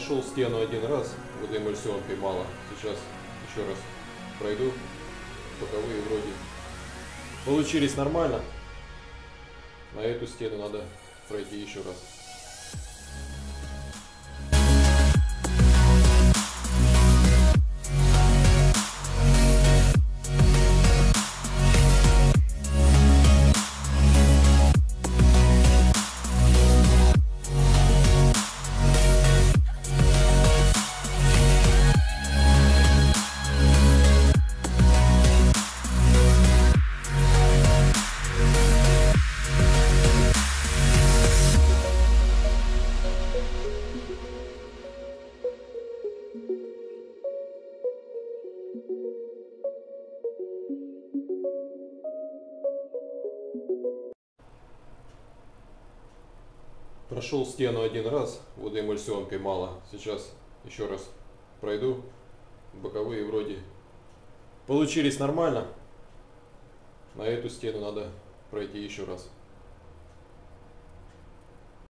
Прошел стену один раз, вот эмульсионкой мало. Сейчас еще раз пройду. Боковые вроде получились нормально. На эту стену надо пройти еще раз. Прошел стену один раз, вот эмульсионкой мало. Сейчас еще раз пройду. Боковые вроде получились нормально. На эту стену надо пройти еще раз.